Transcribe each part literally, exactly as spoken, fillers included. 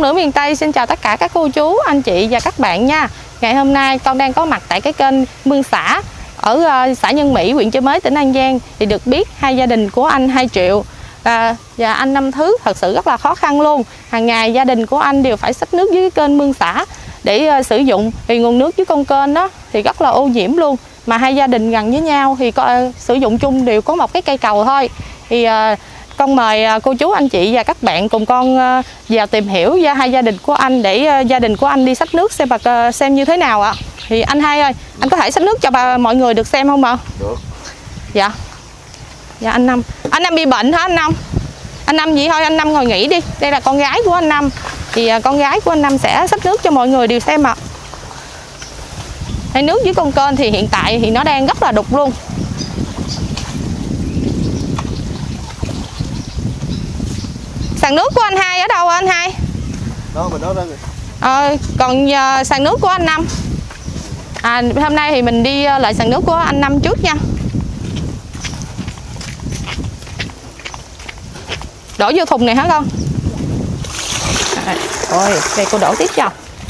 Sông Nữ Miền Tây xin chào tất cả các cô chú, anh chị và các bạn nha. Ngày hôm nay con đang có mặt tại cái kênh Mương Xã ở uh, xã Nhân Mỹ, huyện Chợ Mới, tỉnh An Giang. Thì được biết hai gia đình của anh hai Triệu à, và anh Năm Thứ thật sự rất là khó khăn luôn. Hàng ngày gia đình của anh đều phải xách nước dưới cái kênh Mương Xã để uh, sử dụng. Thì nguồn nước dưới con kênh đó thì rất là ô nhiễm luôn. Mà hai gia đình gần với nhau thì có, uh, sử dụng chung đều có một cái cây cầu thôi. Thì uh, con mời cô chú, anh chị và các bạn cùng con vào tìm hiểu về hai gia đình của anh để gia đình của anh đi xách nước xem bà xem như thế nào ạ. Thì anh hai ơi, anh có thể xách nước cho bà mọi người được xem không ạ? Được. Dạ. Dạ anh Năm. Anh Năm bị bệnh hả anh Năm? Anh Năm vậy thôi anh Năm ngồi nghỉ đi. Đây là con gái của anh Năm. Thì con gái của anh Năm sẽ xách nước cho mọi người đều xem ạ. Hay nước dưới con kênh thì hiện tại thì nó đang rất là đục luôn. Sàn nước của anh hai ở đâu anh hai? Đó mình đó đó. Ờ, còn uh, sàn nước của anh Năm. À, hôm nay thì mình đi uh, lại sàn nước của anh Năm trước nha. Đổ vô thùng này hả con? À, ôi, đây cô đổ tiếp cho.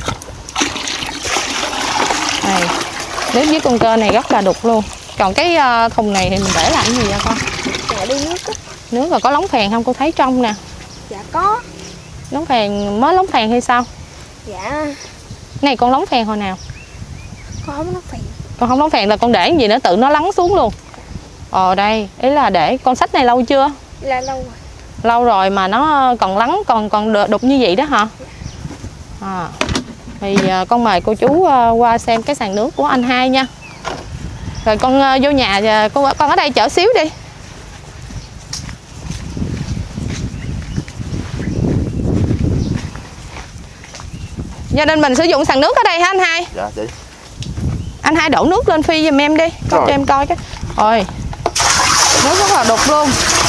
Này, nước dưới con kênh này rất là đục luôn. Còn cái uh, thùng này thì mình để làm cái gì vậy con? Để đi nước á. Nước rồi có lóng phèn không? Cô thấy trong nè. Dạ có. Lóng phèn, mới lóng phèn hay sao? Dạ. Này con lóng phèn hồi nào? Con không lóng phèn. Con không lóng phèn là con để cái gì nó tự nó lắng xuống luôn. Ờ đây, ý là để con sách này lâu chưa? Là lâu rồi. Lâu rồi mà nó còn lắng, còn còn đục như vậy đó hả? À, thì con mời cô chú qua xem cái sàn nước của anh hai nha. Rồi con vô nhà, con, con ở đây chở xíu đi. Gia đình mình sử dụng sàn nước ở đây hả anh hai? Dạ chị. Anh hai đổ nước lên phi giùm em đi, con cho em coi cái. Ôi, nước rất là đục luôn.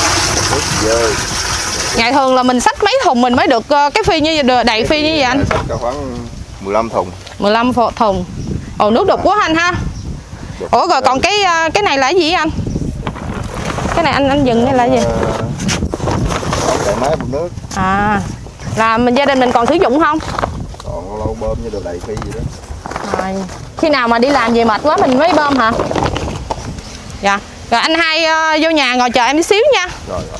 Ngày thường là mình xách mấy thùng mình mới được cái phi như vậy, đầy phi như vậy anh? Có khoảng mười lăm thùng. mười lăm thùng. Ồ, nước đục quá anh ha. Ủa rồi còn cái cái này là cái gì anh? Cái này anh anh dừng đây là gì? Chạy máy bơm nước. À, là mình gia đình mình còn sử dụng không? Còn lâu bơm như được đầy phi gì đó. Rồi, khi nào mà đi làm về mệt quá mình mới bơm hả? Dạ. Rồi anh hai uh, vô nhà ngồi chờ em tí xíu nha. Rồi rồi.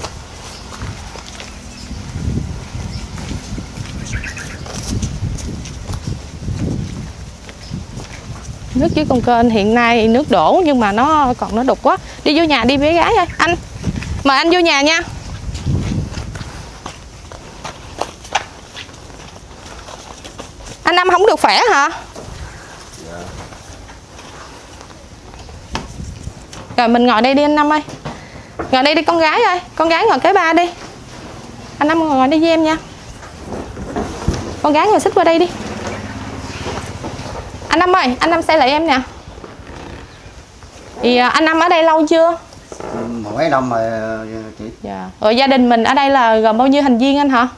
Nước dưới con kênh hiện nay nước đổ nhưng mà nó còn nó đục quá. Đi vô nhà đi bé gái ơi. Anh mời anh vô nhà nha. Anh Năm không được khỏe hả? Dạ. Rồi mình ngồi đây đi anh Năm ơi. Ngồi đây đi con gái ơi. Con gái ngồi kế ba đi. Anh Năm ngồi đây với em nha. Con gái ngồi xích qua đây đi. Anh Năm ơi, anh Năm xe lại em nè. Thì anh Năm ở đây lâu chưa? Mấy năm rồi chị. Dạ. Rồi gia đình mình ở đây là gồm bao nhiêu thành viên anh hả?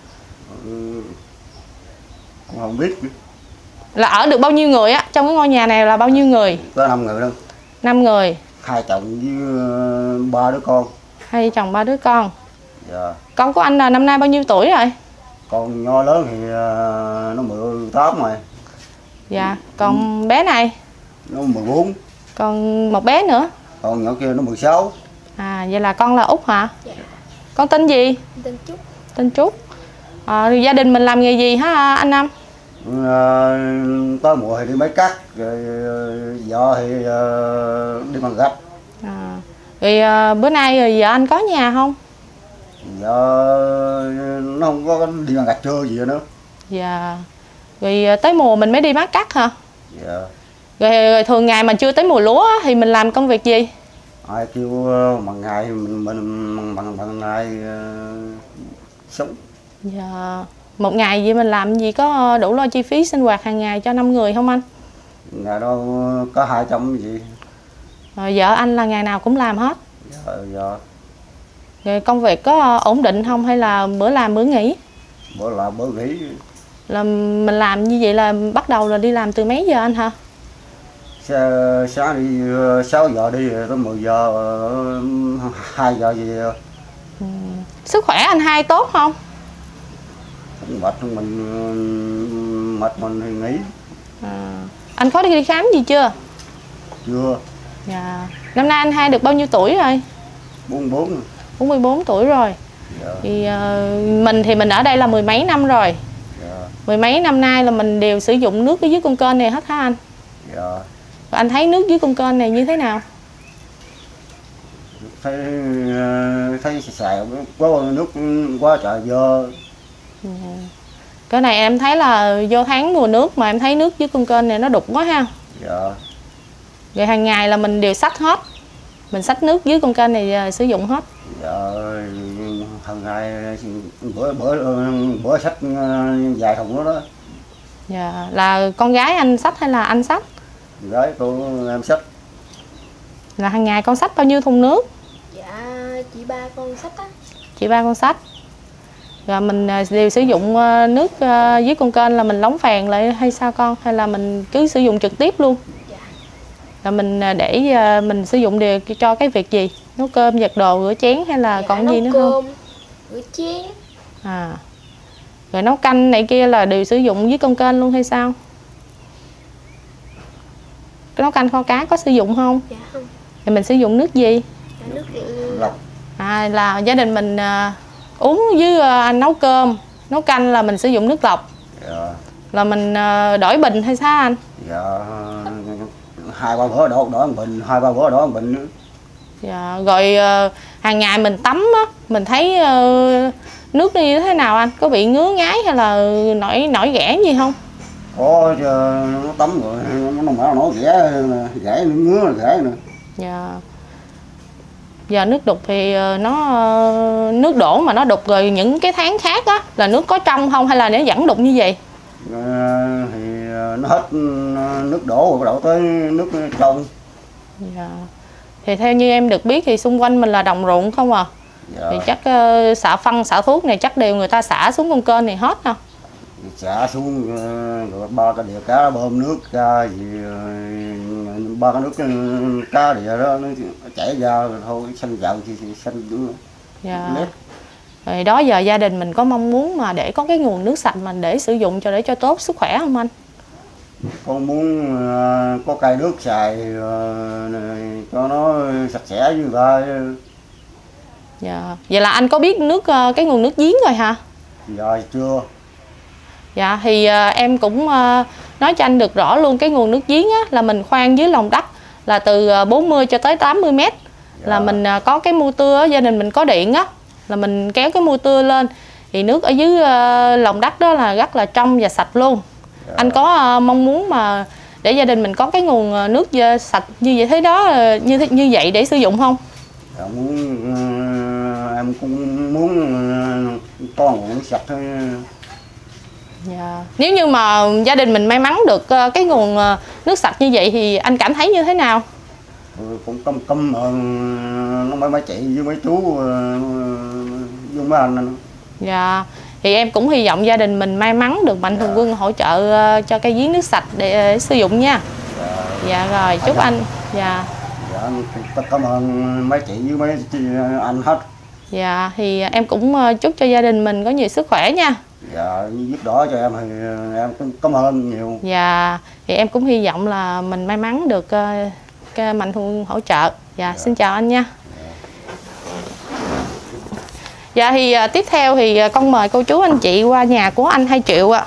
Con không biết. Là ở được bao nhiêu người á? Trong cái ngôi nhà này là bao nhiêu người? Có năm người đâu. năm người. Hai chồng với ba đứa con. Hai chồng ba đứa con. Dạ. Con của anh là năm nay bao nhiêu tuổi rồi? Con nho lớn thì nó mười tám rồi. Dạ. Còn ừ. bé này? Nó mười bốn. Còn một bé nữa? Con nhỏ kia nó mười sáu. À vậy là con là út hả? Dạ. Con tên gì? Tên Trúc. Tên Trúc. À, gia đình mình làm nghề gì hả anh Năm? À, tới mùa thì đi máy cắt, rồi vợ thì uh, đi bằng gạch. À, rồi uh, bữa nay rồi vợ anh có nhà không? Vợ nó không có đi bằng gạch trưa gì nữa. Dạ. Rồi uh, tới mùa mình mới đi máy cắt hả? Dạ. Rồi, rồi thường ngày mà chưa tới mùa lúa thì mình làm công việc gì? Ai kêu bằng ngày mình mình bằng bằng ngày uh, sống. Dạ. Một ngày vậy mình làm gì có đủ lo chi phí sinh hoạt hàng ngày cho năm người không anh? Ngày đó có hai trăm gì. Rồi vợ anh là ngày nào cũng làm hết? Dạ, dạ. Rồi công việc có ổn định không hay là bữa làm bữa nghỉ? Bữa làm bữa nghỉ. Là mình làm như vậy là bắt đầu là đi làm từ mấy giờ anh hả? Sáng đi sáu giờ đi tới mười giờ, hai giờ gì. Ừ. Sức khỏe anh hai tốt không? cũng mệt mình mệt mình thì nghỉ. À. Anh có đi khám gì chưa? Chưa. Dạ. Năm nay anh hai được bao nhiêu tuổi rồi? bốn mươi bốn. bốn mươi bốn tuổi rồi. Dạ. Thì uh, mình thì mình ở đây là mười mấy năm rồi. Dạ. Mười mấy năm nay là mình đều sử dụng nước ở dưới con kênh này hết hả anh? Dạ. Và anh thấy nước dưới con kênh này như thế nào? Thấy thấy xài có nước quá trời dơ. Dạ. Cái này em thấy là vô tháng mùa nước mà em thấy nước dưới con kênh này nó đục quá ha. Dạ. Rồi hàng ngày là mình đều xách hết. Mình xách nước dưới con kênh này sử dụng hết. Dạ, hàng ngày bữa bữa bữa xách vài thùng đó đó. Dạ, là con gái anh xách hay là anh xách? Gái cô em xách. Là hàng ngày con xách bao nhiêu thùng nước? Dạ chị ba con xách á. Chị ba con xách. Rồi mình đều sử dụng nước dưới con kênh là mình lóng phèn lại hay sao con? Hay là mình cứ sử dụng trực tiếp luôn? Dạ. Là mình để mình sử dụng đều cho cái việc gì? Nấu cơm, giặt đồ, rửa chén hay là Dạ, còn nấu gì nữa cơm, không? rửa chén. À. Rồi nấu canh này kia là đều sử dụng dưới con kênh luôn hay sao? Cái nấu canh kho cá có sử dụng không? Dạ không. Thì mình sử dụng nước gì? Dạ, nước Lọc. À, là gia đình mình uh, uống với uh, nấu cơm, nấu canh là mình sử dụng nước lọc. Dạ. Là mình uh, đổi bình hay sao anh? Dạ, hai ba bữa đổ đổ bình, hai ba bữa đổ bình nữa. Dạ, rồi uh, hàng ngày mình tắm á, mình thấy uh, nước như thế nào anh? Có bị ngứa ngáy hay là nổi nổi ghẻ gì không? Có chứ, nó tắm rồi nó nó nổi ghẻ ghẻ ngứa là ghẻ nữa. Dạ. Giờ nước đục thì nó nước đổ mà nó đục rồi những cái tháng khác á là nước có trong không hay là nó vẫn đục như vậy? À, thì nó hết nước đổ rồi bắt đầu tới nước trong. Dạ. Thì theo như em được biết thì xung quanh mình là đồng ruộng không à? Dạ. Thì chắc uh, xả phân xả thuốc này chắc đều người ta xả xuống con kênh này hết ha. Xả xuống rồi ba cái đĩa cá bơm nước ra gì ba cái nước cá đĩa đó nó chảy ra rồi thôi xanh dạo thì xanh nữa. Dạ. Rồi đó giờ gia đình mình có mong muốn mà để có cái nguồn nước sạch mình để sử dụng cho để cho tốt sức khỏe không anh? Con muốn uh, có cây nước xài uh, cho nó sạch sẽ như vậy. Dạ. Vậy là anh có biết nước uh, cái nguồn nước giếng rồi hả? Dạ chưa. Dạ thì uh, em cũng uh, nói cho anh được rõ luôn cái nguồn nước giếng á, là mình khoan dưới lòng đất là từ uh, bốn mươi cho tới tám mươi mét. Dạ. Là mình uh, có cái motor á, gia đình mình có điện á, là mình kéo cái motor lên thì nước ở dưới uh, lòng đất đó là rất là trong và sạch luôn. Dạ. Anh có uh, mong muốn mà để gia đình mình có cái nguồn nước uh, sạch như vậy thế đó uh, như thế, như vậy để sử dụng không? Dạ, muốn uh, em cũng muốn uh, có nguồn nước sạch thôi. Dạ. Nếu như mà gia đình mình may mắn được uh, cái nguồn uh, nước sạch như vậy thì anh cảm thấy như thế nào? Ừ, cũng căm căm ơn nó mấy mấy chị với mấy chú uh, với mấy anh. Dạ. Thì em cũng hy vọng gia đình mình may mắn được Mạnh Thường Quân hỗ trợ uh, cho cây giếng nước sạch để uh, sử dụng nha. Dạ, dạ rồi chúc anh. Dạ. Dạ cảm ơn mấy chị với mấy chị, anh hết. Dạ thì em cũng uh, chúc cho gia đình mình có nhiều sức khỏe nha. Dạ giúp đỡ cho em thì em cũng cảm ơn nhiều. Dạ thì em cũng hy vọng là mình may mắn được uh, cái Mạnh Thường Quân hỗ trợ. Dạ, dạ xin chào anh nha. Dạ thì uh, tiếp theo thì uh, con mời cô chú anh chị qua nhà của anh Hai Triệu ạ.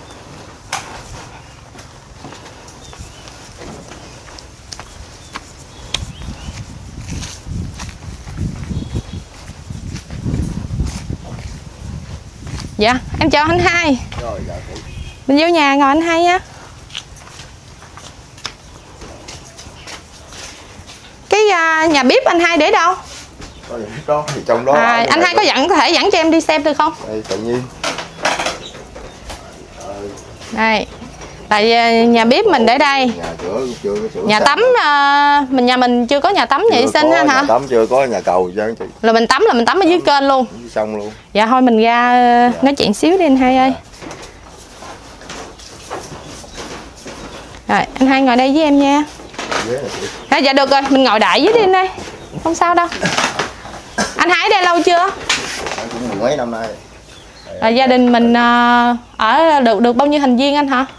Dạ em chào anh Hai. Rồi, dạ, mình vô nhà ngồi anh Hai nha. Cái uh, nhà bếp anh Hai để đâu? Có gì đó thì trong đó. À, anh Hai có dẫn có thể dẫn cho em đi xem được không? Đây, tự nhiên. Đây. Tại nhà bếp mình để đây. Nhà cửa chưa có sửa nhà sạch. tắm uh, mình nhà mình chưa có nhà tắm vệ sinh ha hả? Nhà tắm chưa có nhà cầu chứ chị. Là mình tắm là mình tắm ở dưới kênh luôn. Xong luôn. Dạ thôi mình ra uh, dạ. nói chuyện xíu đi anh Hai ơi. Rồi anh Hai ngồi đây với em nha. À, dạ được rồi mình ngồi đại dưới đi anh ơi. Không sao đâu. Anh Hai ở đây lâu chưa? Cũng mười mấy năm nay. À, gia đình mình à, ở được được bao nhiêu thành viên anh hả?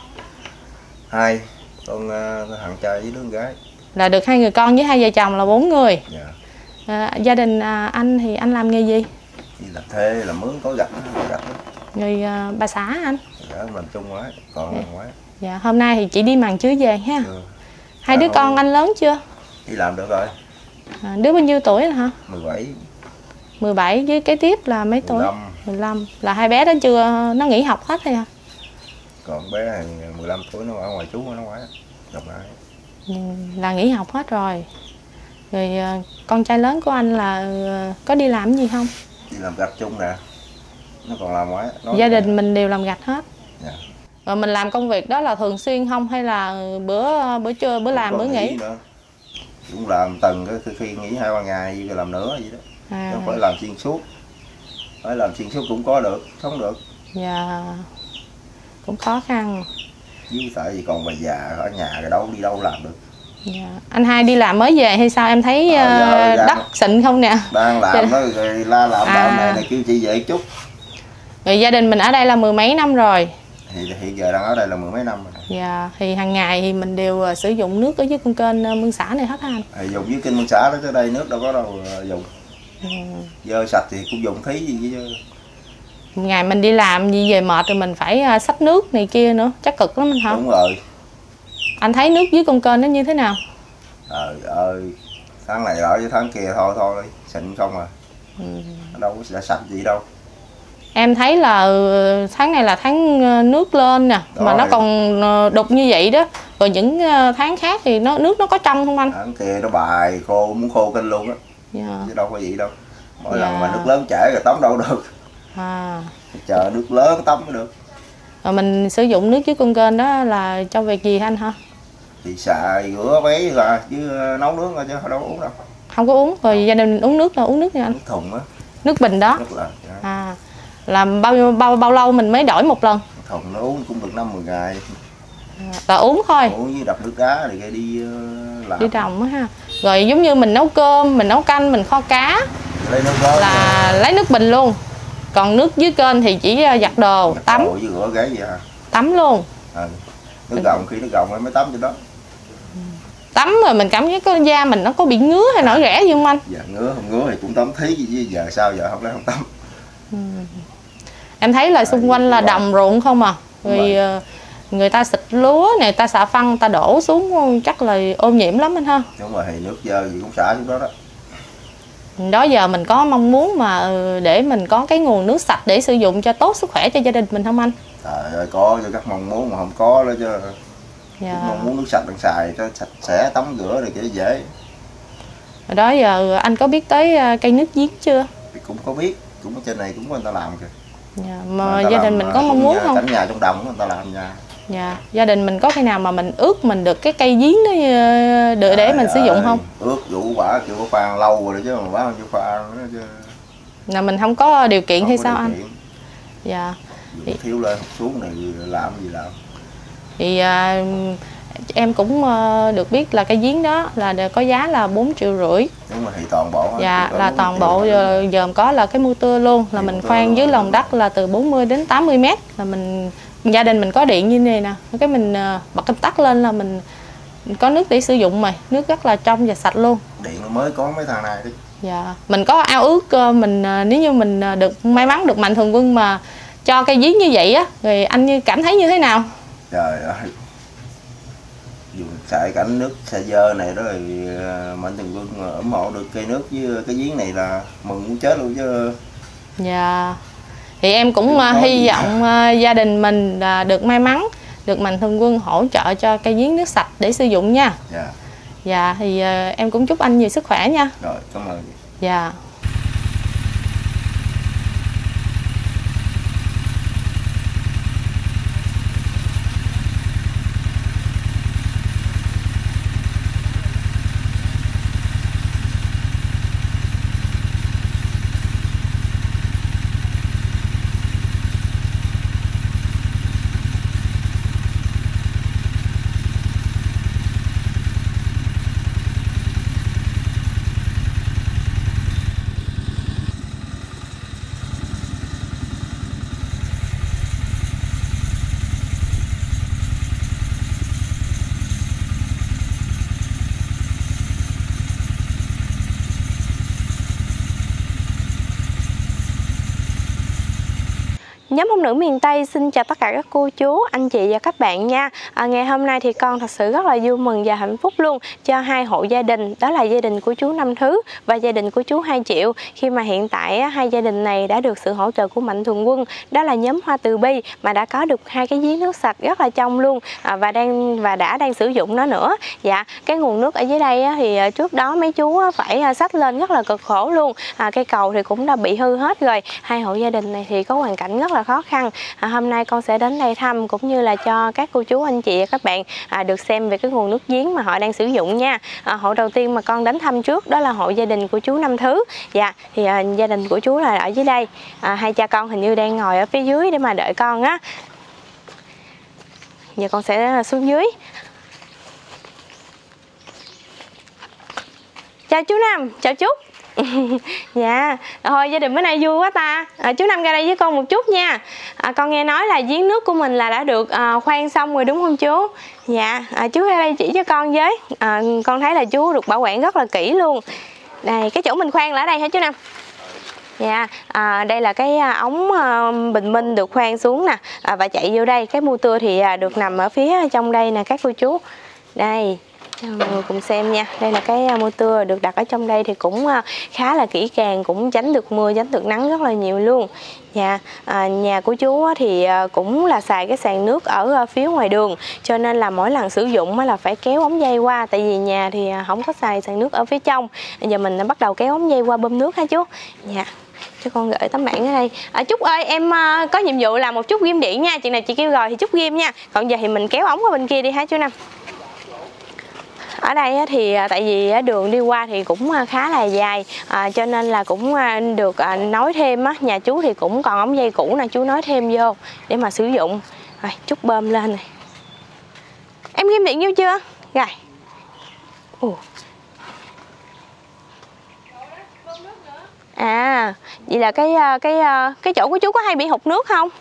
Hai con uh, thằng trai với đứa con gái. Là được hai người con với hai vợ chồng là bốn người. Dạ. À, gia đình à, anh thì anh làm nghề gì? Đi làm thuê làm mướn có gạch gạch Người à, bà xã anh. dạ, làm chung quá còn làm quá. Dạ hôm nay thì chị đi màn chứa vàng ha. Ừ. Hai à, đứa con anh lớn chưa? đi làm được rồi. À, đứa bao nhiêu tuổi hả? mười bảy. mười bảy với kế tiếp là mấy tuổi? mười lăm. mười lăm. Là hai bé đó chưa, nó nghỉ học hết hay hả? Còn bé này mười lăm tuổi nó ở ngoài chú nó ngoài gặp lại. Ừ, là nghỉ học hết rồi. Rồi à, con trai lớn của anh là à, có đi làm gì không? Đi làm gạch chung nè. Nó còn làm ngoài. Gia đình mình đều làm gạch hết. Dạ. Rồi mình làm công việc đó là thường xuyên không hay là bữa bữa trưa bữa làm bữa nghỉ? Nữa. Cũng làm từng cái khi, khi nghỉ hai ba ngày rồi làm nữa vậy đó. À. Không phải làm xuyên suốt. Phải làm xuyên suốt cũng có được, không được. Dạ. Cũng khó khăn. Với tại vì còn bà già ở nhà rồi đâu đi đâu làm được. Dạ. Anh hai đi làm mới về hay sao? Em thấy Ờ, dạ, dạ. đất xịn không nè? Đang làm đó rồi la làm À. đạo này này kêu chị về chút. Rồi gia đình mình ở đây là mười mấy năm rồi. Thì hiện giờ đang ở đây là mười mấy năm rồi. Dạ, thì hàng ngày thì mình đều uh, sử dụng nước ở dưới con kênh uh, Mương Xã này hết anh. Thì dùng với kênh Mương Xã đó, tới đây nước đâu có đâu dùng. Ừ. Dơ sạch thì cũng dùng thí gì chứ. Ngày mình đi làm gì về mệt rồi mình phải uh, xách nước này kia nữa, chắc cực lắm anh hả? Đúng rồi. Anh thấy nước dưới con kênh nó như thế nào? Trời ơi, tháng này ở với tháng kia thôi thôi, xịn không à. Ừ. Đâu có sạch gì đâu. Em thấy là tháng này là tháng nước lên nè, Đó mà nó thì... còn đục như vậy đó. Rồi những tháng khác thì nó nước nó có trong không anh? Tháng kia nó bài khô, muốn khô kênh luôn á. Yeah. Chứ đâu có gì đâu. Mỗi Yeah. lần mà nước lớn chảy rồi tắm đâu được. À. Chờ nước lớn tắm mới được. Rồi mình sử dụng nước dưới con kênh đó là cho việc gì anh hả? Thì xài rửa váy là chứ nấu nướng thôi chứ đâu có uống đâu. Không có uống, rồi gia đình mình uống nước là uống nước nha anh? Nước thùng á. Nước bình đó. Nước là. À. Làm bao bao bao lâu mình mới đổi một lần? Thùng nó uống cũng được năm mười ngày. À, là uống thôi. Uống với đập nước đá thì đi uh, làm. Đi trồng á ha. Rồi giống như mình nấu cơm, mình nấu canh, mình kho cá lấy nước đó là rồi. Lấy nước bình luôn. Còn nước dưới kênh thì chỉ giặt đồ, giặt tắm. Đồ với rửa gáy vậy hả? Tắm luôn. À, nước gồng khi nước gồng mới tắm cho đó. Tắm rồi mình cảm thấy cái da mình nó có bị ngứa hay nổi ghẻ gì không anh? Dạ ngứa không ngứa thì cũng tắm thí gì giờ sao giờ không lẽ không tắm. Ừ. Em thấy là xung quanh là đồng ruộng không à. Rồi người ta xịt lúa này, ta xả phân, người ta đổ xuống chắc là ô nhiễm lắm anh ha. Đúng rồi, thì nước dơ gì cũng xả xuống đó đó. Đó giờ mình có mong muốn mà để mình có cái nguồn nước sạch để sử dụng cho tốt sức khỏe cho gia đình mình không anh? Trời ơi, có cho các mong muốn mà không có đó chứ. Dạ. Mong muốn nước sạch đang xài cho sạch sẽ tắm rửa được cho dễ. Rồi đó giờ anh có biết tới cây nước giếng chưa? Thì cũng có biết, cũng ở trên này cũng có người ta làm kìa. Dạ. Mà gia đình mình có mong muốn không? Cảnh nhà trong đồng người ta làm nha. Dạ. Gia đình mình có khi nào mà mình ướt mình được cái cây giếng đó để, để mình sử dụng không? Ướt vũ quả kiểu có khoan lâu rồi đó chứ mà bác không cho khoan nữa chứ. Là mình không có điều kiện không hay có sao điều anh? Kiện. Dạ. Thì... thiếu lên xuống này làm gì làm. Thì à, em cũng à, được biết là cây giếng đó là có giá là bốn triệu rưỡi. Đúng rồi, thì toàn bộ. Dạ là toàn bộ dòm có là cái mưa tưa luôn, là mình khoan dưới lòng đất là từ bốn mươi đến tám mươi mét, là mình gia đình mình có điện như này nè, cái mình bật công tắc lên là mình, mình có nước để sử dụng mà nước rất là trong và sạch luôn. Điện mới có mấy thằng này đi. Dạ mình có ao ước mình nếu như mình được may mắn được Mạnh Thường Quân mà cho cây giếng như vậy á, rồi anh như cảm thấy như thế nào? Trời ơi, dùng xài cảnh nước xe dơ này đó rồi Mạnh Thường Quân mà ủng hộ được cây nước với cái giếng này là mừng muốn chết luôn chứ. Dạ thì em cũng uh, hy vọng uh, gia đình mình uh, được may mắn được Mạnh Thường Quân hỗ trợ cho cây giếng nước sạch để sử dụng nha. Dạ. Dạ thì uh, em cũng chúc anh nhiều sức khỏe nha. Rồi cảm ơn. Dạ. Nhóm phụ nữ miền Tây xin chào tất cả các cô chú, anh chị và các bạn nha. à, Ngày hôm nay thì con thật sự rất là vui mừng và hạnh phúc luôn cho hai hộ gia đình. Đó là gia đình của chú Năm Thứ và gia đình của chú Hai Triệu. Khi mà hiện tại hai gia đình này đã được sự hỗ trợ của Mạnh Thường Quân, đó là nhóm Hoa Từ Bi, mà đã có được hai cái giếng nước sạch rất là trong luôn, à, và đang và đã đang sử dụng nó nữa. Dạ, cái nguồn nước ở dưới đây thì trước đó mấy chú phải xách lên rất là cực khổ luôn. à, Cây cầu thì cũng đã bị hư hết rồi. Hai hộ gia đình này thì có hoàn cảnh rất là khó khăn. À, hôm nay con sẽ đến đây thăm cũng như là cho các cô chú anh chị và các bạn à, được xem về cái nguồn nước giếng mà họ đang sử dụng nha. à, Hộ đầu tiên mà con đến thăm trước đó là hộ gia đình của chú Năm Thứ. Dạ, thì à, gia đình của chú là ở dưới đây. à, Hai cha con hình như đang ngồi ở phía dưới để mà đợi con á. Giờ con sẽ xuống dưới. Chào chú Năm, chào chú. Dạ, thôi gia đình bữa nay vui quá ta. à, Chú Năm ra đây với con một chút nha. à, Con nghe nói là giếng nước của mình là đã được à, khoan xong rồi đúng không chú? Dạ, à, chú ra đây chỉ cho con với. à, Con thấy là chú được bảo quản rất là kỹ luôn. Đây, cái chỗ mình khoan là ở đây hả chú Năm? Dạ, à, đây là cái ống à, bình minh được khoan xuống nè, à, và chạy vô đây. Cái motor thì à, được nằm ở phía trong đây nè các cô chú. Đây, mọi người cùng xem nha. Đây là cái motor được đặt ở trong đây thì cũng khá là kỹ càng, cũng tránh được mưa, tránh được nắng rất là nhiều luôn. Dạ, à, nhà của chú thì cũng là xài cái sàn nước ở phía ngoài đường, cho nên là mỗi lần sử dụng là phải kéo ống dây qua. Tại vì nhà thì không có xài sàn nước ở phía trong. Giờ mình đã bắt đầu kéo ống dây qua bơm nước hả chú? Dạ, cho con gửi tấm bảng ở đây. à, Trúc ơi, em uh, có nhiệm vụ làm một chút ghim điện nha. Chuyện này chị kêu rồi thì Trúc ghim nha. Còn giờ thì mình kéo ống qua bên kia đi hả chú Năm? Ở đây thì tại vì đường đi qua thì cũng khá là dài, à, cho nên là cũng được nối thêm á. Nhà chú thì cũng còn ống dây cũ nè, chú nối thêm vô để mà sử dụng. Rồi, chút bơm lên này. Em ghim điện vô chưa? Rồi. Ồ. À, vậy là cái cái cái chỗ của chú có hay bị hụt nước không?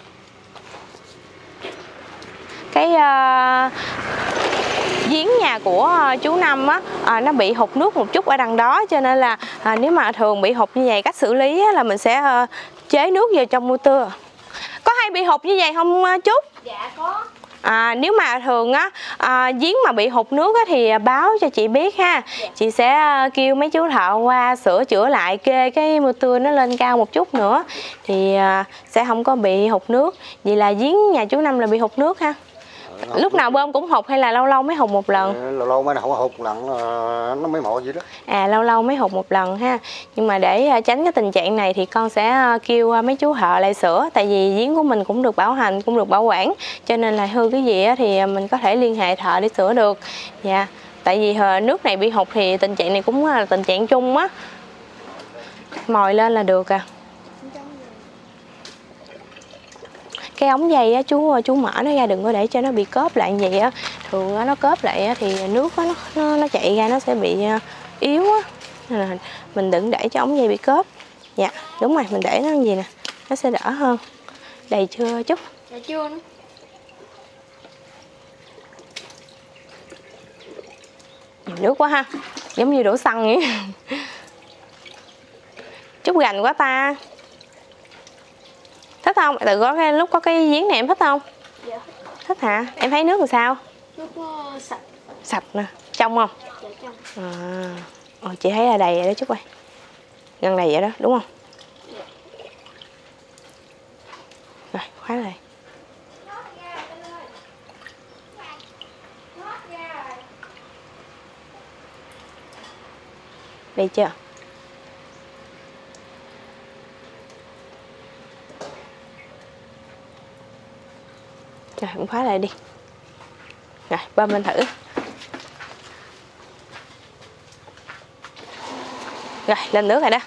Cái uh, giếng nhà của chú Năm á, à, nó bị hụt nước một chút ở đằng đó, cho nên là à, nếu mà thường bị hụt như vậy, cách xử lý á, là mình sẽ à, chế nước vào trong motor. Có hay bị hụt như vậy không Trúc? Dạ có. À, nếu mà thường á à, giếng mà bị hụt nước á, thì báo cho chị biết ha. Dạ. Chị sẽ kêu mấy chú thợ qua sửa chữa lại, kê cái motor nó lên cao một chút nữa thì à, sẽ không có bị hụt nước. Vậy là giếng nhà chú Năm là bị hụt nước ha? Lúc nào bơm cũng hụt hay là lâu lâu mới hụt một lần? Lâu lâu mới hụt hụt lần nó mới mọ vậy đó. À, lâu lâu mới hụt một lần ha. Nhưng mà để tránh cái tình trạng này thì con sẽ kêu mấy chú thợ lại sửa. Tại vì giếng của mình cũng được bảo hành, cũng được bảo quản, cho nên là hư cái gì thì mình có thể liên hệ thợ để sửa được. Dạ. Tại vì nước này bị hụt thì tình trạng này cũng là tình trạng chung á. Mồi lên là được à. Cái ống dây á, chú chú mở nó ra, đừng có để cho nó bị cớp lại như vậy á. Thường á, nó cớp lại á, thì nước á, nó, nó nó chạy ra nó sẽ bị yếu á. Nên là mình đừng để cho ống dây bị cớp. Dạ, đúng rồi, mình để nó như vậy nè, nó sẽ đỡ hơn. Đầy chưa Trúc? Dạ chưa nữa. Nước quá ha, giống như đổ xăng vậy. Trúc gành quá ta. Thích không? Từ có cái lúc có cái giếng này em thích không? Dạ. Thích hả? Em thấy nước làm sao? Nước uh, sạch. Sạch nè, trong không? Dạ trong. À, ồ, chị thấy là đầy rồi đó Trúc ơi. Gần đầy vậy đó, đúng không? Dạ. Rồi, khóa lại. Đầy chưa? Rồi, cũng khóa lại đi. Rồi, bơm lên thử. Rồi, lên nước rồi đó.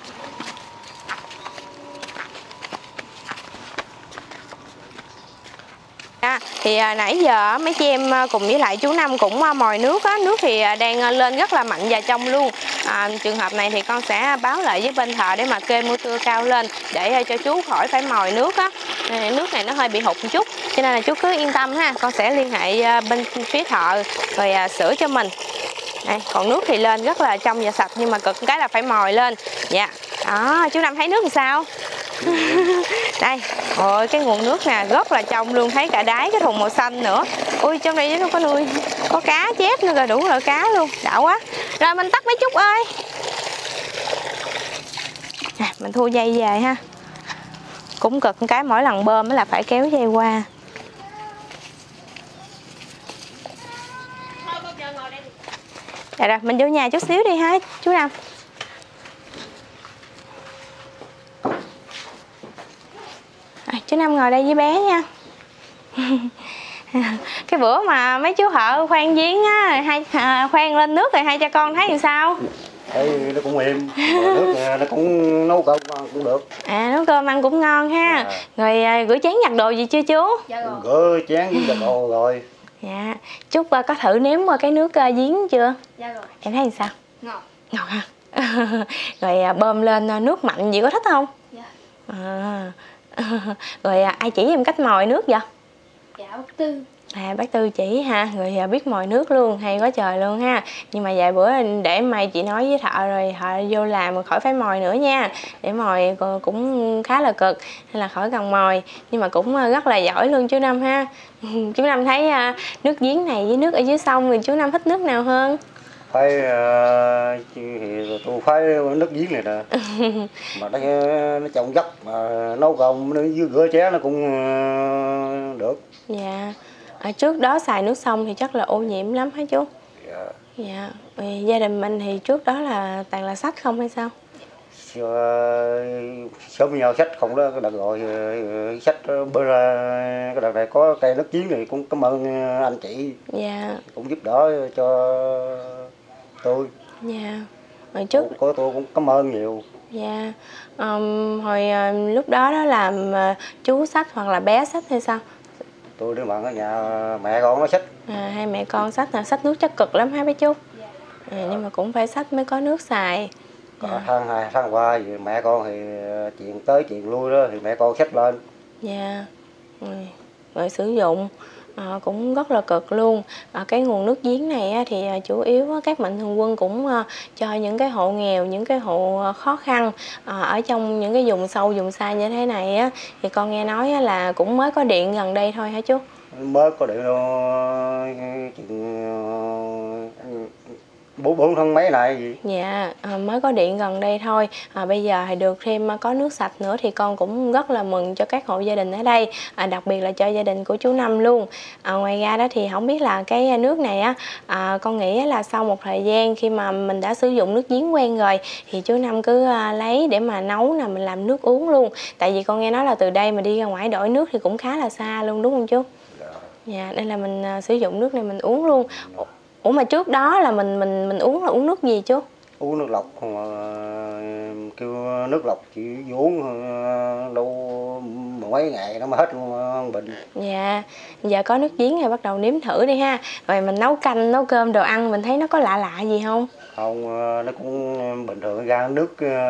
À, thì à, nãy giờ mấy chị em cùng với lại chú Năm cũng à, mồi nước á. Nước thì à, đang à, lên rất là mạnh và trong luôn. à, Trường hợp này thì con sẽ báo lại với bên thợ để mà kê motor cao lên, để à, cho chú khỏi phải mồi nước á. à, Nước này nó hơi bị hụt một chút, cho nên là chú cứ yên tâm ha. Con sẽ liên hệ à, bên phía thợ rồi à, sửa cho mình. Đây, còn nước thì lên rất là trong và sạch, nhưng mà cực cái là phải mồi lên. Dạ. Đó, chú Năm thấy nước làm sao? Đây, ôi cái nguồn nước nè rất là trong luôn, thấy cả đáy cái thùng màu xanh nữa. Ui trong đây nó có nuôi, có cá chép nữa rồi, đủ loại cá luôn, đã quá. Rồi mình tắt mấy chút ơi. À, mình thu dây về ha. Cũng cực cái mỗi lần bơm mới là phải kéo dây qua. Rồi rồi, mình vô nhà chút xíu đi ha chú Năm. À, chú Năm ngồi đây với bé nha. Cái bữa mà mấy chú thợ khoan giếng á, hai à, khoan lên nước rồi hai cha con thấy làm sao? Thấy nó cũng êm, nước nó cũng nấu cơm ăn cũng được. À nấu cơm ăn cũng ngon ha. À. Rồi à, rửa chén giặt đồ gì chưa chú? Dạ rồi. Rửa chén với giặt đồ rồi. Dạ. Chúc uh, có thử nếm qua cái nước uh, giếng chưa? Dạ rồi. Em thấy làm sao? Ngọt. Ngọt ha. Rồi uh, bơm lên uh, nước mặn gì có thích không? Dạ. À. Rồi uh, ai chỉ em cách mồi nước vậy? Dạ bác Tư. À bác Tư chỉ ha, rồi uh, biết mồi nước luôn, hay quá trời luôn ha. Nhưng mà vài bữa để mai chị nói với thợ rồi thợ vô làm khỏi phải mồi nữa nha. Để mồi cũng khá là cực, hay là khỏi cần mồi. Nhưng mà cũng uh, rất là giỏi luôn chú Năm ha. Chú Năm thấy uh, nước giếng này với nước ở dưới sông thì chú Năm thích nước nào hơn? Phải uh, thì tôi phải nước giếng này nè. Mà nó nó trồng dốc mà nấu cơm nó dưới rửa chén nó cũng uh, được. Dạ. Ở trước đó xài nước sông thì chắc là ô nhiễm lắm hả chú? Dạ. Dạ. Vì gia đình mình thì trước đó là toàn là sách không hay sao? Sớm với nhau sách không đó, cái đợt rồi sách bữa ra cái đợt này có cây nước giếng này cũng cảm ơn anh chị. Dạ. Cũng giúp đỡ cho tôi. Dạ. Hồi trước có tôi cũng cảm ơn nhiều. Dạ. Um, hồi uh, lúc đó đó làm uh, chú sách hoặc là bé sách hay sao? Tôi đứa bạn ở nhà mẹ con nó sách. À, hai mẹ con sách là sách nước chắc cực lắm hả bé chú? À, nhưng mà cũng phải sách mới có nước xài. Có à. tháng hai tháng qua thì mẹ con thì chuyện tới chuyện lui đó thì mẹ con xách lên. Dạ. Rồi, rồi sử dụng à, cũng rất là cực luôn. À, cái nguồn nước giếng này á, thì à, chủ yếu á, các mạnh thường quân cũng à, cho những cái hộ nghèo, những cái hộ khó khăn à, ở trong những cái vùng sâu vùng xa như thế này á, thì con nghe nói á, là cũng mới có điện gần đây thôi hả chú? Mới có điện đâu bốn bốn tháng mấy này gì. Dạ à, mới có điện gần đây thôi. À, bây giờ thì được thêm có nước sạch nữa thì con cũng rất là mừng cho các hộ gia đình ở đây, à, đặc biệt là cho gia đình của chú Năm luôn. À, ngoài ra đó thì không biết là cái nước này á, à, con nghĩ là sau một thời gian khi mà mình đã sử dụng nước giếng quen rồi thì chú Năm cứ à, lấy để mà nấu nè, mình làm nước uống luôn. Tại vì con nghe nói là từ đây mà đi ra ngoài đổi nước thì cũng khá là xa luôn đúng không chú? Dạ, nên là mình à, sử dụng nước này mình uống luôn. Ủa mà trước đó là mình mình mình uống là uống nước gì chú? Uống nước lọc, mà kêu nước lọc chỉ uống đâu mấy ngày nó mới hết bệnh. Dạ, giờ có nước giếng thì bắt đầu nếm thử đi ha. Rồi mình nấu canh, nấu cơm, đồ ăn mình thấy nó có lạ lạ gì không? Không, nó cũng bình thường, ra nước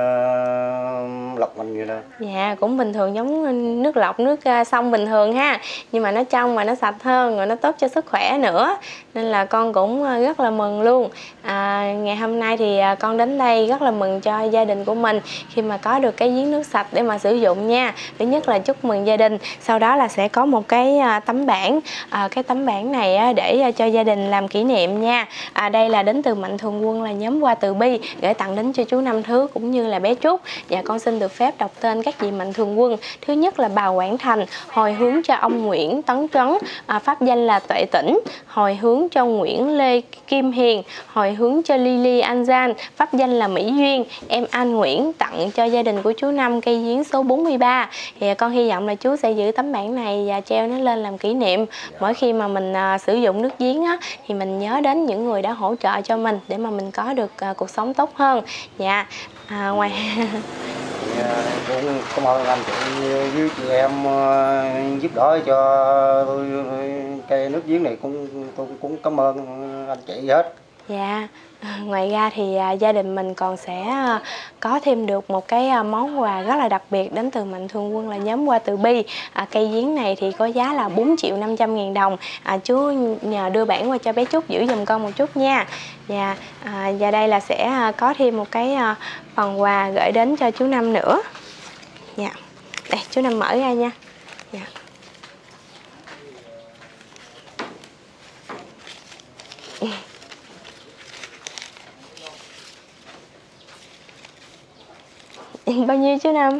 uh, lọc mình vậy đó. Dạ, cũng bình thường giống nước lọc, nước uh, sông bình thường ha. Nhưng mà nó trong và nó sạch hơn, rồi nó tốt cho sức khỏe nữa. Nên là con cũng uh, rất là mừng luôn. À, ngày hôm nay thì uh, con đến đây rất là mừng cho gia đình của mình khi mà có được cái giếng nước sạch để mà sử dụng nha. Thứ nhất là chúc mừng gia đình, sau đó là sẽ có một cái uh, tấm bảng. À, cái tấm bảng này uh, để uh, cho gia đình làm kỷ niệm nha. À, đây là đến từ Mạnh Thường Quân, là nhóm Hoa Từ Bi, gửi tặng đến cho chú Năm Thước cũng như là bé Trúc. Và con xin được phép đọc tên các vị Mạnh Thường Quân. Thứ nhất là bà Quảng Thành, hồi hướng cho ông Nguyễn Tấn Trấn, à, pháp danh là Tuệ Tĩnh. Hồi hướng cho Nguyễn Lê Kim Hiền, hồi hướng cho Lily An Giang, pháp danh là Mỹ Duyên. Em Anh Nguyễn tặng cho gia đình của chú Năm cây giếng số bốn mươi ba. Thì con hy vọng là chú sẽ giữ tấm bảng này và treo nó lên làm kỷ niệm. Mỗi khi mà mình à, sử dụng nước giếng á, thì mình nhớ đến những người đã hỗ trợ cho mình để mà mình có được à, cuộc sống tốt hơn. Dạ. À, ngoài cũng cảm ơn anh chị với chị em uh, giúp đỡ cho tôi cây nước giếng này, cũng tôi cũng cảm ơn anh chị hết. Dạ. À, ngoài ra thì à, gia đình mình còn sẽ à, có thêm được một cái à, món quà rất là đặc biệt đến từ Mạnh Thường Quân, là nhóm Hoa Từ Bi. À, cây giếng này thì có giá là bốn triệu năm trăm ngàn đồng. À, chú nhờ đưa bản qua cho bé Trúc giữ giùm con một chút nha. Và à, và đây là sẽ à, có thêm một cái à, phần quà gửi đến cho chú Năm nữa. Dạ. Đây chú Năm mở ra nha. Dạ. Bao nhiêu chú Năm?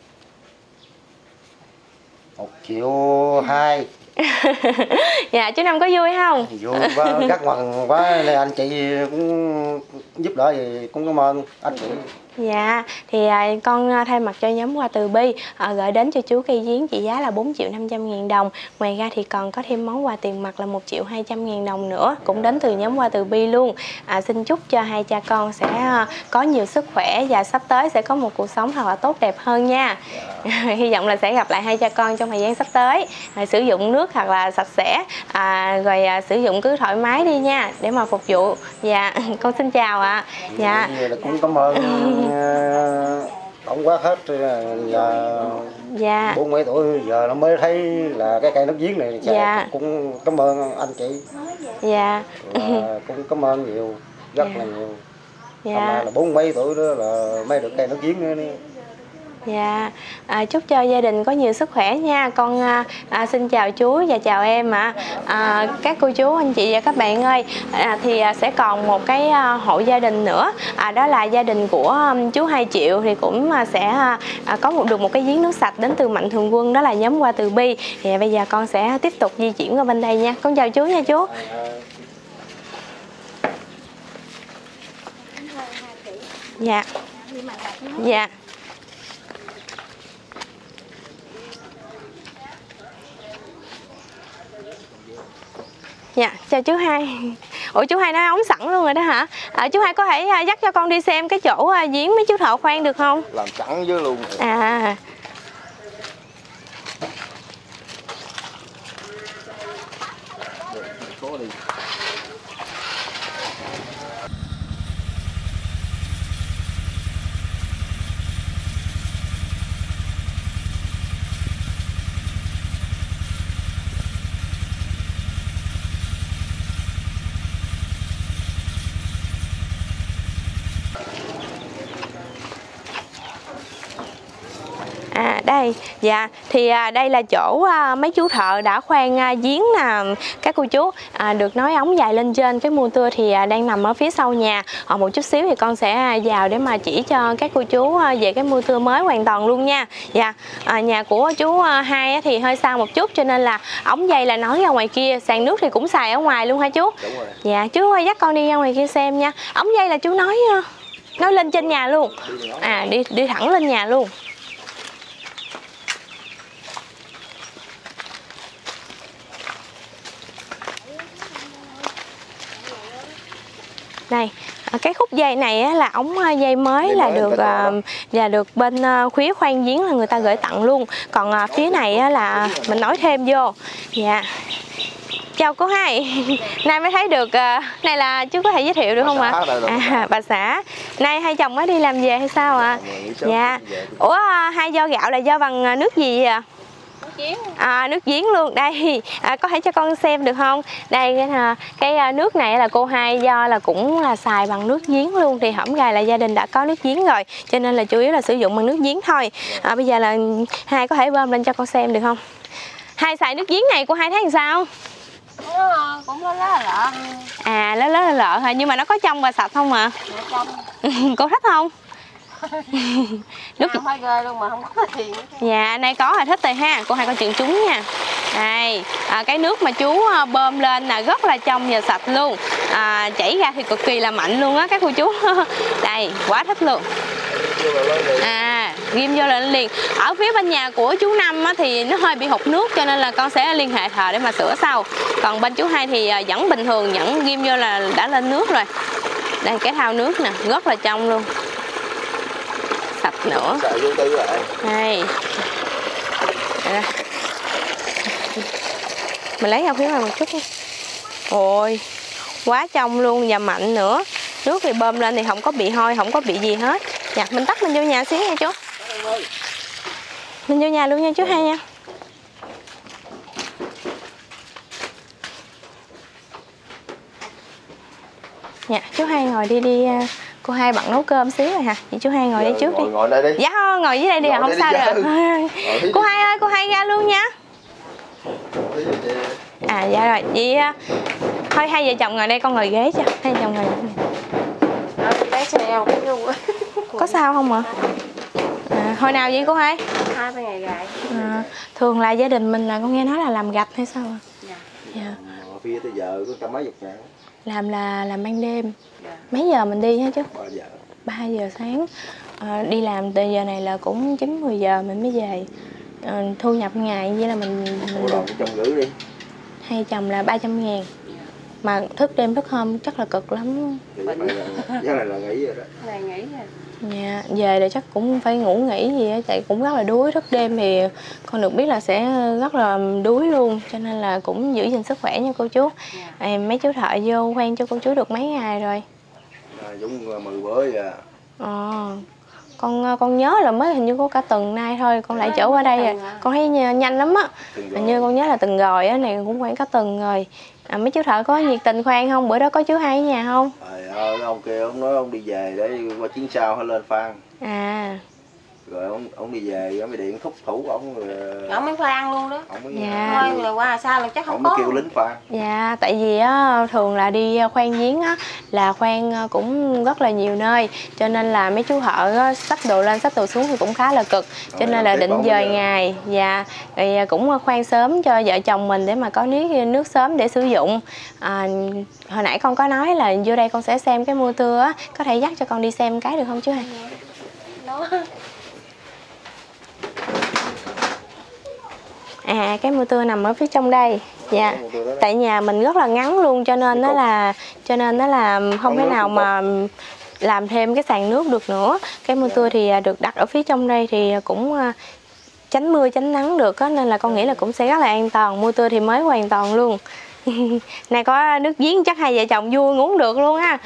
Một triệu hai. Dạ chú Năm có vui không? Vui quá, rất mừng quá. Nên anh chị cũng giúp đỡ thì cũng cảm ơn anh chị. Dạ, thì à, con thay mặt cho nhóm quà Từ Bi à, gửi đến cho chú cây giếng trị giá là bốn triệu năm trăm ngàn đồng. Ngoài ra thì còn có thêm món quà tiền mặt là một triệu hai trăm ngàn đồng nữa, cũng đến từ nhóm quà Từ Bi luôn. À, xin chúc cho hai cha con sẽ à, có nhiều sức khỏe và sắp tới sẽ có một cuộc sống thật là tốt đẹp hơn nha. Hy vọng là sẽ gặp lại hai cha con trong thời gian sắp tới. À, sử dụng nước thật là sạch sẽ, à, rồi à, sử dụng cứ thoải mái đi nha, để mà phục vụ. Dạ, con xin chào ạ. À. Dạ. Cũng cảm ơn tổng quát hết giờ dạ. bốn mấy tuổi giờ nó mới thấy là cái cây nước giếng này. Dạ. Cũng cảm ơn anh chị. Dạ. Và cũng cảm ơn nhiều, rất dạ. là nhiều. Dạ. Hôm nay là bốn mấy tuổi đó là mới được cây nước giếng nữa đi. Dạ, à, chúc cho gia đình có nhiều sức khỏe nha. Con à, à, xin chào chú và chào em ạ. À. À, các cô chú, anh chị và các bạn ơi, à, thì à, sẽ còn một cái à, hộ gia đình nữa. À, đó là gia đình của um, chú Hai Triệu thì cũng à, sẽ à, có một được một cái giếng nước sạch đến từ Mạnh Thường Quân, đó là nhóm quà Từ Bi. Thì à, bây giờ con sẽ tiếp tục di chuyển qua bên đây nha. Con chào chú nha chú. Dạ. Dạ. Dạ, chào chú Hai. Ủa chú Hai nói ống sẵn luôn rồi đó hả? À, chú Hai có thể uh, dắt cho con đi xem cái chỗ uh, giếng mấy chú thợ khoan được không? Làm sẵn với luôn. À. Có đi. À đây, dạ thì à, đây là chỗ à, mấy chú thợ đã khoan à, giếng nè các cô chú. À, được nói ống dài lên trên, cái mưa tưa thì à, đang nằm ở phía sau nhà. À, một chút xíu thì con sẽ à, vào để mà chỉ cho các cô chú à, về cái mưa tưa mới hoàn toàn luôn nha. Dạ, à, nhà của chú à, Hai á, thì hơi xa một chút cho nên là ống dây là nối ra ngoài kia, sàn nước thì cũng xài ở ngoài luôn hả chú? Đúng rồi. Dạ, chú ơi dắt con đi ra ngoài kia xem nha. Ống dây là chú nói nói lên trên nhà luôn. À đi đi thẳng lên nhà luôn. Đây, cái khúc dây này á, là ống dây mới là được uh, và được bên uh, khía khoan giếng là người ta gửi tặng luôn. Còn uh, phía này á, là mình nói thêm vô. Dạ. Chào cô Hai. Nay mới thấy được uh, này là chú có thể giới thiệu được bà không ạ? À? À, bà xã. Nay hai chồng mới đi làm về hay sao ạ? À? Dạ. Ủa uh, hai do gạo là do bằng nước gì vậy ạ? À, nước giếng luôn đây. À, có thể cho con xem được không? Đây cái, cái nước này là cô Hai do là cũng là xài bằng nước giếng luôn, thì hổm gài là gia đình đã có nước giếng rồi cho nên là chủ yếu là sử dụng bằng nước giếng thôi. À, bây giờ là Hai có thể bơm lên cho con xem được không? Hai xài nước giếng này cô Hai thấy làm sao? Nó cũng lớ lớ lợ. À lớ lớ lợ hả? Nhưng mà nó có trong và sạch không ạ? À? Cô thích không? Nước phải ghê luôn mà không có tiền. Dạ, nay có là thích rồi ha. Cô Hai coi chừng trúng nha. Đây, à, cái nước mà chú bơm lên là rất là trong và sạch luôn. À, chảy ra thì cực kỳ là mạnh luôn á các cô chú. Đây, quá thích luôn. À, ghim vô là lên liền. Ở phía bên nhà của chú Năm á, thì nó hơi bị hụt nước cho nên là con sẽ liên hệ thợ để mà sửa sau. Còn bên chú Hai thì vẫn bình thường, vẫn ghim vô là đã lên nước rồi. Đây cái thau nước nè, rất là trong luôn. Sạch nữa. Đây. Đây. Mình lấy ra phía ngoài một chút nha. Ôi, quá trong luôn và mạnh nữa. Nước thì bơm lên thì không có bị hôi, không có bị gì hết. Dạ, mình tắt mình vô nhà xíu nha chú. Mình vô nhà luôn nha chú Hai nha. Dạ, chú Hai ngồi đi đi Cô Hai bận nấu cơm xíu rồi hả? Chị chú Hai ngồi Giờ đây trước ngồi, đi. ngồi đây đi. Dạ thôi, ngồi dưới đây đi, Ngồi không đây sao đi, được. Ngồi Cô Hai ơi, cô Hai ra luôn nha. À dạ rồi, vậy thôi hai vợ chồng ngồi đây, con ngồi ghế cho. Hai vợ chồng ngồi đây. Bé xe cái luôn. Có sao không ạ? À, hồi nào vậy cô Hai? Hai ba ngày gài. À, thường là gia đình mình là con nghe nói là làm gạch hay sao ạ? Dạ. Dạ. Phía tới giờ có trăm mấy chục ngàn. Làm là làm ban đêm. Dạ. Mấy giờ mình đi hả chứ? ba giờ. ba giờ sáng. À, đi làm từ giờ này là cũng chín mười giờ mình mới về. À, thu nhập ngày vậy là mình, mình Một được đồng trăm rưỡi đi. hai chồng là ba trăm ngàn. Mà thức đêm thức hôm chắc là cực lắm. Giá này là nghỉ rồi đó. Này nghỉ rồi. Dạ, về rồi chắc cũng phải ngủ nghỉ gì á, tại cũng rất là đuối, thức đêm thì con được biết là sẽ rất là đuối luôn, cho nên là cũng giữ gìn sức khỏe nha cô chú. Dạ. À, mấy chú thợ vô khoan cho cô chú được mấy ngày rồi? À, Dũng mười bữa à. Ờ, con con nhớ là mới hình như có cả tuần nay thôi, con lại trở qua đây rồi, con thấy nhanh lắm á. Hình như con nhớ là tuần rồi á, này cũng khoảng cả tuần rồi. À, mấy chú thợ có nhiệt tình khoan không? Bữa đó có chú Hai ở nhà không? Trời ơi, ông kia ông nói ông đi về để qua chuyến sau hay lên Phan. À. Rồi ông ông đi về ông mới điện thúc thủ ông rồi. Ông mới khoan luôn đó. Ông mới Dạ. Thôi rồi qua sao là chắc không ông có. mới kêu lính Phan. Dạ, tại vì á, thường là đi khoan giếng á, là khoan cũng rất là nhiều nơi. Cho nên là mấy chú thợ á, xách đồ lên, xách đồ xuống thì cũng khá là cực. Cho Rồi, nên là định dời giờ. ngày. Dạ, rồi cũng khoan sớm cho vợ chồng mình để mà có nước, nước sớm để sử dụng. À, hồi nãy con có nói là vô đây con sẽ xem cái mưa tưa á. Có thể dắt cho con đi xem cái được không chú Hai? Đó. À, cái mưa tưa nằm ở phía trong đây. Dạ. Tại nhà mình rất là ngắn luôn, cho nên nó là cho nên nó là không thể nào mà làm thêm cái sàn nước được nữa. Cái mưa tưa thì được đặt ở phía trong đây thì cũng tránh mưa tránh nắng được á, nên là con nghĩ là cũng sẽ rất là an toàn. Mưa tưa thì mới hoàn toàn luôn. Này có nước giếng chắc hai vợ chồng vui uống được luôn ha.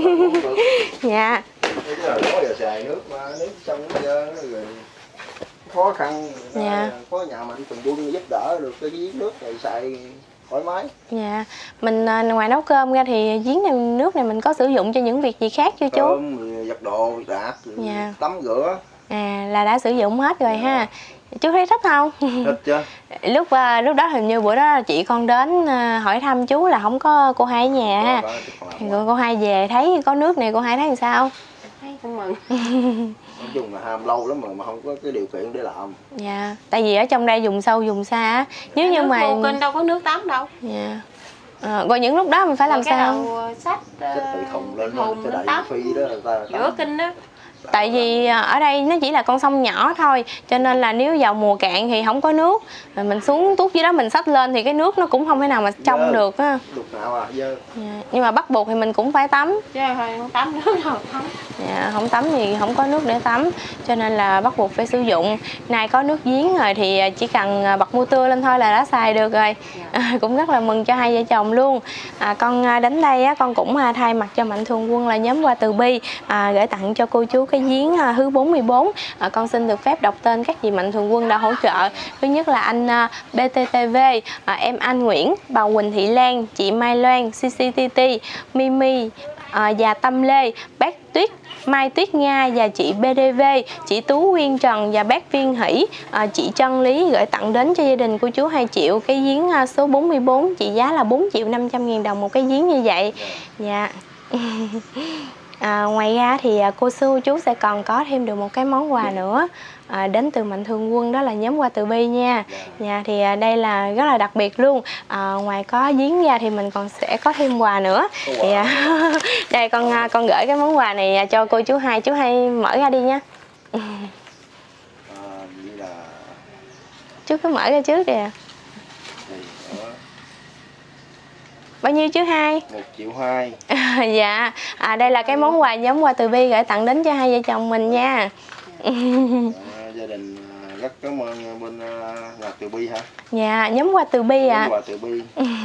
Dạ. Có giờ xài nước mà nước trong giờ rồi khó khăn. Dạ. Có nhà mạnh thường quân giúp đỡ được cái giếng nước này xài thoải mái. Dạ. Mình ngoài nấu cơm ra thì giếng này, nước này mình có sử dụng cho những việc gì khác chưa chú? Cơm, giặt đồ, đạc, Dạ. tắm rửa. À, là đã sử dụng hết rồi ha. Chú thấy thích không? Thích chứ. Lúc uh, lúc đó hình như bữa đó chị con đến uh, hỏi thăm chú là không có cô Hai ở nhà. Rồi cô Hai về thấy có nước này, cô Hai thấy làm sao? Thấy cũng mừng. Nói chung là ham lâu lắm mà mà không có cái điều kiện để làm. Dạ, tại vì ở trong đây vùng sâu vùng xa á, nếu như mà Cô Kinh đâu có nước tắm đâu. Dạ. À, rồi những lúc đó mình phải làm cái sao? đầu sách Xách từ thùng lên thùng cái lên đại tắm. phi đó người ta Giữa kinh đó. Tại vì ở đây nó chỉ là con sông nhỏ thôi, cho nên là nếu vào mùa cạn thì không có nước, rồi mình xuống tuốt dưới đó mình xách lên thì cái nước nó cũng không thể nào mà trong Dơ. được á. Đục nào à dơ. Dạ. Nhưng mà bắt buộc thì mình cũng phải tắm. Chứ thôi không tắm nước đâu không. Dạ, không tắm thì không có nước để tắm, cho nên là bắt buộc phải sử dụng. Nay có nước giếng rồi thì chỉ cần bật mưa tưa lên thôi là đã xài được rồi. À, cũng rất là mừng cho hai vợ chồng luôn. À, con đến đây á, con cũng thay mặt cho Mạnh Thường Quân là nhóm Hoa Từ Bi à, gửi tặng cho cô chú cái giếng thứ bốn mươi bốn. À, con xin được phép đọc tên các vị Mạnh Thường Quân đã hỗ trợ. Thứ nhất là anh bê tê tê vê, à, em Anh Nguyễn, bà Quỳnh Thị Lan, chị Mai Loan, xê xê tê tê, Mimi, à, và Tâm Lê, bác Tuyết, Mai Tuyết Nga và chị bê đê vê, chị Tú Nguyên Trần và bác Viên Hỷ, à, chị Trân Lý gửi tặng đến cho gia đình của chú hai triệu cái giếng à, số bốn mươi bốn, trị giá là bốn triệu năm trăm ngàn đồng một cái giếng như vậy. Dạ. À, ngoài ra thì à, cô Sư chú sẽ còn có thêm được một cái món quà nữa à, đến từ Mạnh Thường Quân, đó là nhóm Hoa Từ Bi nha. Dạ, thì à, đây là rất là đặc biệt luôn. À, ngoài có giếng ra thì mình còn sẽ có thêm quà nữa. Thì à, đây con à, con gửi cái món quà này cho cô chú hai, chú hai mở ra đi nha. À, vậy là Chú cứ mở ra trước kìa. Bao nhiêu chú hai? một triệu hai. Dạ, à, đây là cái món quà nhóm Hoa Từ Bi gửi tặng đến cho hai vợ chồng mình nha. À, gia đình rất cảm ơn bên Hoa Từ Bi hả? Dạ, nhóm Hoa Từ Bi ạ. Nhóm Hoa Từ Bi.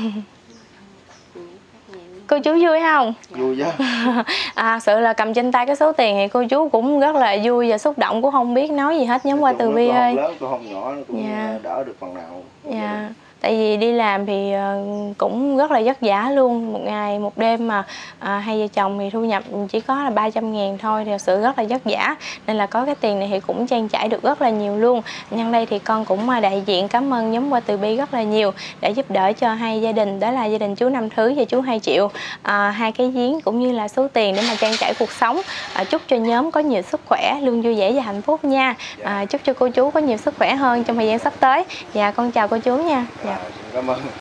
Cô chú vui không? Vui chứ. À, sự là cầm trên tay cái số tiền thì cô chú cũng rất là vui và xúc động, cũng không biết nói gì hết. Nhóm Hoa Từ Bi ơi. Lớn, cô không nhỏ, cũng dạ. đỡ được phần nào. Dạ. tại vì đi làm thì cũng rất là vất vả luôn, một ngày một đêm mà à, hai vợ chồng thì thu nhập chỉ có là ba trăm ngàn thôi thì thật sự rất là vất vả, nên là có cái tiền này thì cũng trang trải được rất là nhiều luôn. Nhân đây thì con cũng đại diện cảm ơn nhóm Qua Từ Bi rất là nhiều để giúp đỡ cho hai gia đình, đó là gia đình chú Năm Thứ và chú Hai Triệu, à, hai cái giếng cũng như là số tiền để mà trang trải cuộc sống. À, chúc cho nhóm có nhiều sức khỏe, luôn vui vẻ và hạnh phúc nha. À, chúc cho cô chú có nhiều sức khỏe hơn trong thời gian sắp tới. Dạ con chào cô chú nha. Dạ. Cảm ơn.